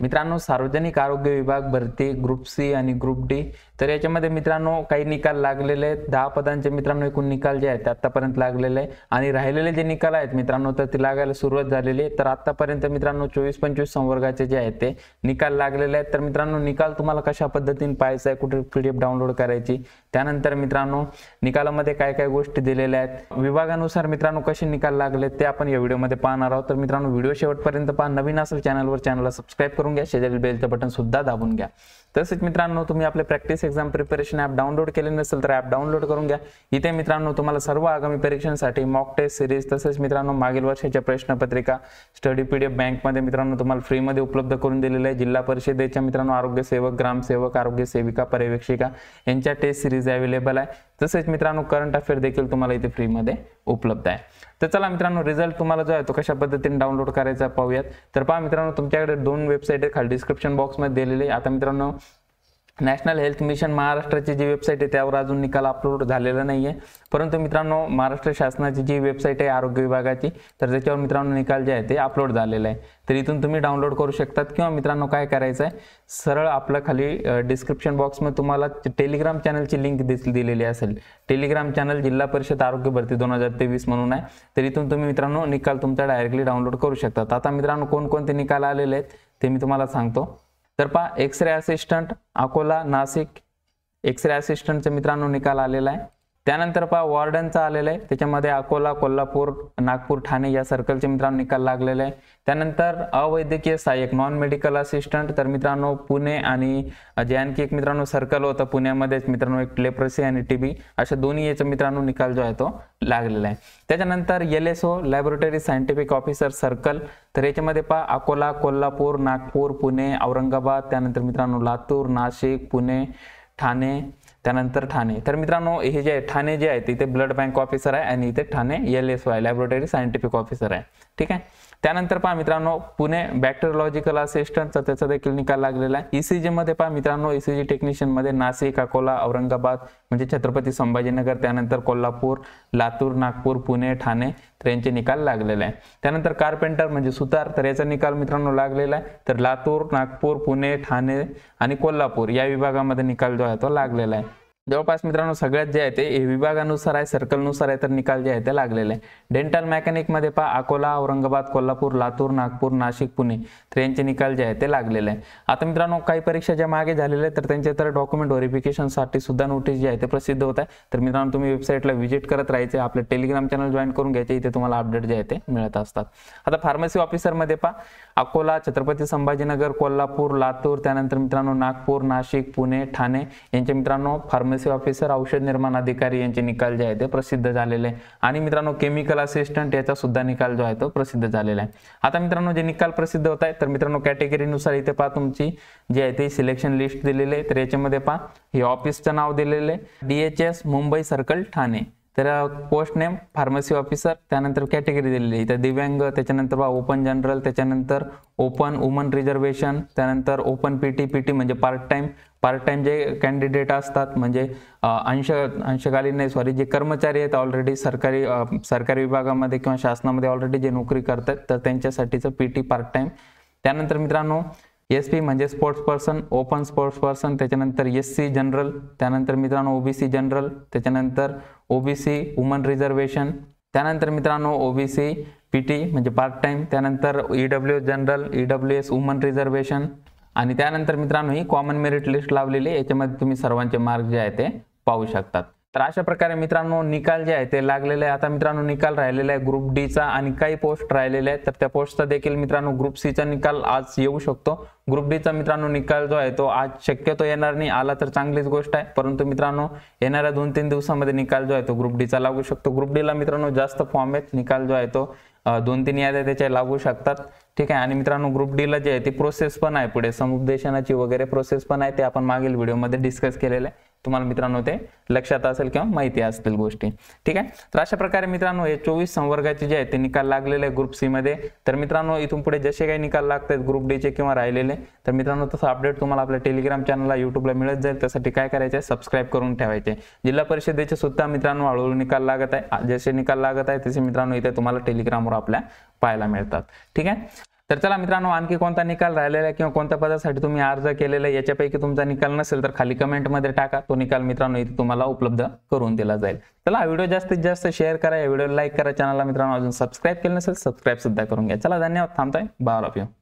मित्रांनो सार्वजनिक आरोग्य विभाग भरती ग्रुप सी आणि ग्रुप डी, तर याच्यामध्ये मित्रांनो काही निकाल लागलेले आहेत। 10 पदांचे मित्रांनो एकूण निकाल जे आहेत आतापर्यंत लागलेले आहे आणि राहिलेले जे निकाल आहेत मित्रांनो तर ते लागायला सुरुवात झालेली आहे। तर आतापर्यंत मित्रांनो 24-25 संवर्गाचे जे आहेत ते निकाल लागलेले आहेत। तर मित्रांनो निकाल तुम्हाला कशा पद्धतीने पाहायचा आहे, कुठे पीडीएफ डाउनलोड करायची, त्यानंतर मित्रांनो निकालामध्ये काय काय गोष्टी दिलेल्या आहेत, विभागानुसार मित्रांनो कसे निकाल लागले ते आपण या व्हिडिओमध्ये पाहणार आहोत। तर मित्रांनो व्हिडिओ शेवटपर्यंत पहा। नवीन असेल चॅनलला सबस्क्राइब करून घ्या, शेजारी बेलचं बटन सुद्धा दाबून घ्या। तसेच मित्रांनो तुम्ही आपले practice exam preparation app download केले नसेल तर ॲप डाउनलोड करून घ्या। इथे मित्रांनो तुम्हाला सर्व आगामी परीक्षांसाठी मॉक टेस्ट सिरीज तसेच मित्रांनो मागील वर्षाच्या प्रश्नपत्रिका स्टडी पीडीएफ बँकमध्ये मित्रांनो तुम्हाला फ्रीमध्ये उपलब्ध करून दिलेले आहे। जिल्हा परिषदेच्या मित्रांनो आरोग्य सेवक, ग्रामसेवक, आरोग्य सेविका, पर्यवेक्षिका यांच्या टेस्ट सिरीज अवेलेबल आहे। तसेच मित्रांनो करंट अफेअर देखील तुम्हाला इथे फ्रीमध्ये उपलब्ध आहे। तर चला मित्रांनो रिझल्ट तुम्हाला जो आहे तो कशा पद्धतीने डाउनलोड करायचा पाहूयात। तर पहा मित्रांनो तुमच्याकडे 2 वेबसाईट आहे, खाली डिस्क्रिप्शन बॉक्समध्ये दिलेली आहे। आता मित्रांनो नॅशनल हेल्थ मिशन महाराष्ट्राची जी वेबसाईट आहे त्यावर अजून निकाल अपलोड झालेला नाहीये, परंतु मित्रांनो महाराष्ट्र शासनाची जी वेबसाईट आहे आरोग्य विभागाची तर त्याच्यावर मित्रांनो निकाल जे आहे ते अपलोड झालेला आहे। तर इथून तुम्ही डाउनलोड करू शकतात किंवा मित्रांनो काय करायचं आहे, सरळ आपल्या खाली डिस्क्रिप्शन बॉक्समध्ये तुम्हाला टेलिग्राम चॅनलची लिंक दिलेली असेल। टेलिग्राम चॅनल जिल्हा परिषद आरोग्य भरती 2023 म्हणून आहे। तर इथून तुम्ही मित्रांनो निकाल तुमचा डायरेक्टली डाउनलोड करू शकतात। आता मित्रांनो कोणकोणते निकाल आलेले आहेत ते मी तुम्हाला सांगतो। तर पहा X-ray assistant Akola Nashik, X-ray असिस्टंटचा मित्रांनो निकाल आलेला आहे। त्यानंतर पहा वॉर्डनचा आलेला आहे, त्याच्यामध्ये अकोला, कोल्हापूर, नागपूर, ठाणे या सर्कलचे मित्रांनो निकाल लागलेले आहे। त्यानंतर अवैद्यकीय सहाय्यक नॉन मेडिकल असिस्टंट तर मित्रांनो पुणे आणि जे आणखी एक मित्रांनो सर्कल होतं पुण्यामध्येच मित्रांनो एक लेप्रोसी आणि टीबी अशा दोन्ही याचा मित्रांनो निकाल जो आहे तो लागलेला आहे। त्याच्यानंतर LSO laboratory scientific officer circle, तर याच्यामध्ये पहा अकोला, कोल्हापूर, नागपूर, पुणे, औरंगाबाद, त्यानंतर मित्रांनो लातूर, नाशिक, पुणे, ठाणे, त्यानंतर ठाणे। तर मित्रांनो हे जे ठाणे जे आहे तिथे ब्लड बँक ऑफिसर आहे आणि इथे ठाणे LSO आहे लॅबोरेटरी सायंटिफिक ऑफिसर आहे, ठीक आहे। त्यानंतर पहा मित्रांनो पुणे बॅक्टेरियोलॉजिकल असिस्टंटचा त्याचा देखील निकाल लागलेला आहे। ECG मध्ये पहा मित्रांनो ECG टेक्निशियन मध्ये नाशिक, अकोला, औरंगाबाद म्हणजे छत्रपती संभाजीनगर, त्यानंतर कोल्हापूर, लातूर, नागपूर, पुणे, ठाणे तर यांचे निकाल लागलेले आहे। त्यानंतर कारपेंटर म्हणजे सुतार तर याचा निकाल मित्रांनो लागलेला आहे। तर लातूर, नागपूर, पुणे, ठाणे आणि कोल्हापूर या विभागामध्ये निकाल जो आहे तो लागलेला आहे। जवळपास मित्रांनो सगळ्यात जे आहे ते विभागानुसार आहे, सर्कलनुसार आहे, तर निकाल जे आहे ते लागलेले आहे। डेंटल मेकॅनिक मध्ये पहा अकोला, औरंगाबाद, कोल्हापूर, लातूर, नागपूर, नाशिक, पुणे तर यांचे निकाल जे आहे ते लागलेले आहे। आता मित्रांनो काही परीक्षा ज्या मागे झालेल्या आहेत तर त्यांचे तर डॉक्युमेंट व्हेरिफिकेशनसाठी सुद्धा नोटीस जे आहे ते प्रसिद्ध होत आहे। तर मित्रांनो तुम्ही वेबसाईटला व्हिजिट करत राहायचे, आपले टेलिग्राम चॅनल जॉईन करून घ्यायचे, इथे तुम्हाला अपडेट जे आहे ते मिळत असतात। आता फार्मसी ऑफिसर मध्ये पहा अकोला, छत्रपती संभाजीनगर, कोल्हापूर, लातूर, त्यानंतर मित्रांनो नागपूर, नाशिक, पुणे, ठाणे यांचे मित्रांनो फार्मसी ऑफिसर औषध निर्माण अधिकारी यांचे निकाल जे आहे ते प्रसिद्ध झालेले आहे। आणि मित्रांनो केमिकल असिस्टंट याचा सुद्धा निकाल जो आहे तो प्रसिद्ध झालेला आहे। आता मित्रांनो जे निकाल प्रसिद्ध होत आहे तर मित्रांनो कॅटेगरीनुसार इथे पहा तुमची जी आहे ती सिलेक्शन लिस्ट दिलेली आहे। तर याच्यामध्ये पहा हे ऑफिसचं नाव दिलेलं आहे DHS मुंबई सर्कल ठाणे, तर पोस्ट नेम फार्मसी ऑफिसर, त्यानंतर कॅटेगरी दिलेली आहे इथे दिव्यांग, त्याच्यानंतर पहा ओपन जनरल, त्याच्यानंतर ओपन वुमन रिझर्वेशन, त्यानंतर ओपन PT म्हणजे पार्ट टाइम जे कॅन्डिडेट असतात म्हणजे अंशकालीन नाही सॉरी जे कर्मचारी आहेत ऑलरेडी सरकारी विभागामध्ये किंवा शासनामध्ये ऑलरेडी जे नोकरी करतात तर त्यांच्यासाठीचं PT पार्ट टाइम। त्यानंतर मित्रांनो SP म्हणजे sports person, open sports person, त्याच्यानंतर SC जनरल, त्यानंतर मित्रांनो OBC जनरल, त्याच्यानंतर OBC वुमन रिझर्वेशन, त्यानंतर मित्रांनो OBC PT म्हणजे पार्ट टाइम, त्यानंतर EWS general, EWS woman reservation आणि त्यानंतर मित्रांनो ही कॉमन मेरिट लिस्ट लावलेली आहे, याच्यामध्ये तुम्ही सर्वांचे मार्क जे आहे ते पाहू शकतात। तर अशा प्रकारे मित्रांनो निकाल जे आहे ते लागलेले आहे। आता मित्रांनो निकाल राहिलेला आहे ग्रुप डी चा आणि काही पोस्ट राहिलेले आहेत, तर त्या पोस्टचा देखील मित्रांनो ग्रुप सी चा निकाल आज येऊ शकतो। ग्रुप डी चा मित्रांनो निकाल जो आहे तो आज शक्यतो येणार नाही, आला तर चांगलीच गोष्ट आहे, परंतु मित्रांनो येणाऱ्या 2-3 दिवसामध्ये निकाल जो आहे तो ग्रुप डी चा लागू शकतो। ग्रुप डी ला मित्रांनो जास्त फॉर्म आहेत, निकाल जो आहे तो 2-3 याद्या त्याच्या लागू शकतात, ठीक आहे। आणि मित्रांनो ग्रुप डी ला जे आहे ती प्रोसेस पण आहे, पुढे समुपदेशनाची वगैरे प्रोसेस पण आहे, ते आपण मागील व्हिडिओमध्ये डिस्कस केलेलं आहे, तुम्हाला मित्रांनो ते लक्षात असेल किंवा माहिती असतील गोष्टी, ठीक आहे। तर अशा प्रकारे मित्रांनो हे 24 संवर्गाचे जे आहे ते निकाल लागलेले आहे ग्रुप सी मध्ये। तर मित्रांनो इथून पुढे जसे काही निकाल लागतात ग्रुप डी चे किंवा राहिलेले तर मित्रांनो तसं अपडेट तुम्हाला आपल्या टेलिग्राम चॅनलला YouTubeला मिळत जाईल, त्यासाठी काय करायचे सबस्क्राइब करून ठेवायचे। जिल्हा परिषदेचे सुद्धा मित्रांनो हळूहळू निकाल लागत आहे, जसे निकाल लागत आहे तसे मित्रांनो इथे तुम्हाला टेलिग्रामवर आपल्या पाहायला मिळतात, ठीक आहे। तर चला मित्रांनो, आणखी कोणता निकाल राहिलेला आहे किंवा कोणत्या पदासाठी तुम्ही अर्ज केलेला आहे याच्यापैकी तुमचा निकाल नसेल तर खाली कमेंटमध्ये टाका. तो निकाल मित्रांनो इथे तुम्हाला उपलब्ध करून दिला जाईल. चला, हा व्हिडिओ जास्तीत जास्त शेअर करा, या व्हिडिओला लाईक करा, चॅनलला मित्रांनो अजून सबस्क्राईब केलं नसेल सबस्क्राईब सुद्धा करून घ्या. चला, धन्यवाद. थांबतोय. Bye all of you.